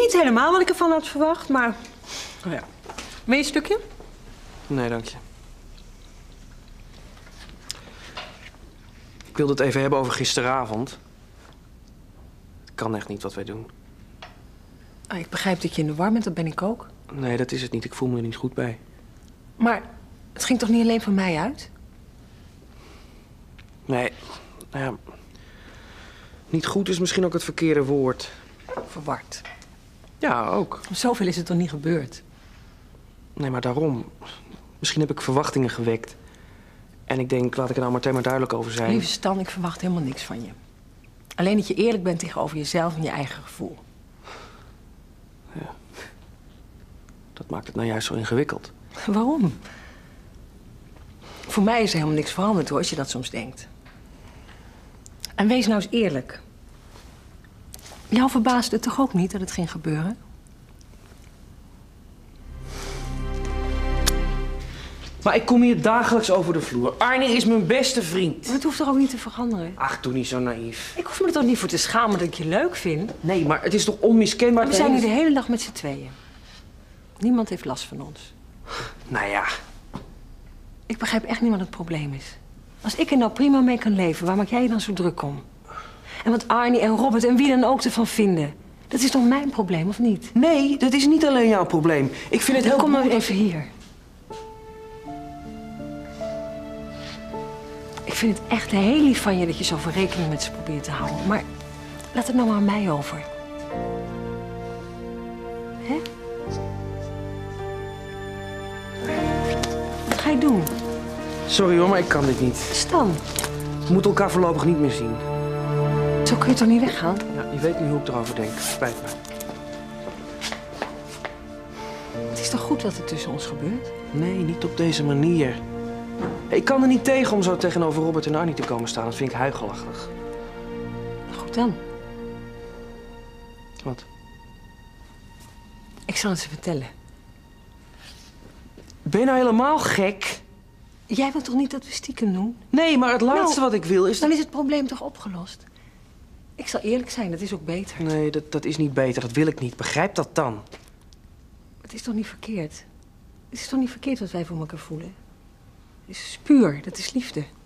niet helemaal wat ik ervan had verwacht, maar... Oh ja. Wil je een stukje? Nee, dank je. Ik wilde het even hebben over gisteravond. Het kan echt niet wat wij doen. Ah, ik begrijp dat je in de war bent, dat ben ik ook. Nee, dat is het niet. Ik voel me er niet goed bij. Maar het ging toch niet alleen van mij uit? Nee, nou ja... Niet goed is misschien ook het verkeerde woord. Verward. Ja, ook. Zoveel is het toch niet gebeurd? Nee, maar daarom. Misschien heb ik verwachtingen gewekt. En ik denk, laat ik er nou meteen maar duidelijk over zijn. Lieve Stan, ik verwacht helemaal niks van je. Alleen dat je eerlijk bent tegenover jezelf en je eigen gevoel. Ja. Dat maakt het nou juist zo ingewikkeld. Waarom? Voor mij is er helemaal niks veranderd, hoor, als je dat soms denkt. En wees nou eens eerlijk. Jou verbaasde het toch ook niet dat het ging gebeuren? Maar ik kom hier dagelijks over de vloer. Arnie is mijn beste vriend. Maar het hoeft toch ook niet te veranderen? Ach, doe niet zo naïef. Ik hoef me er toch niet voor te schamen dat ik je leuk vind? Nee, maar het is toch onmiskenbaar... We zijn nu de hele dag met z'n tweeën. Niemand heeft last van ons. Nou ja. Ik begrijp echt niet wat het probleem is. Als ik er nou prima mee kan leven, waar maak jij je dan zo druk om? En wat Arnie en Robert en wie dan ook ervan vinden. Dat is toch mijn probleem, of niet? Nee, dat is niet alleen jouw probleem. Ik vind het heel... Kom nou even hier. Ik vind het echt heel lief van je dat je zoveel rekening met ze probeert te houden. Maar laat het nou maar aan mij over. Hè? Wat ga je doen? Sorry hoor, maar ik kan dit niet. Stan. We moeten elkaar voorlopig niet meer zien. Zo kun je toch niet weggaan? Ja, je weet nu hoe ik erover denk. Spijt me. Het is toch goed wat er tussen ons gebeurt? Nee, niet op deze manier. Ik kan er niet tegen om zo tegenover Robert en Arnie te komen staan. Dat vind ik huigelachtig. Goed dan. Wat? Ik zal het ze vertellen. Ben je nou helemaal gek? Jij wilt toch niet dat we stiekem doen? Nee, maar het laatste wat ik wil is... Dan is het probleem toch opgelost? Ik zal eerlijk zijn, dat is ook beter. Nee, dat is niet beter. Dat wil ik niet. Begrijp dat dan. Het is toch niet verkeerd? Het is toch niet verkeerd wat wij voor elkaar voelen? Het is puur, dat is liefde.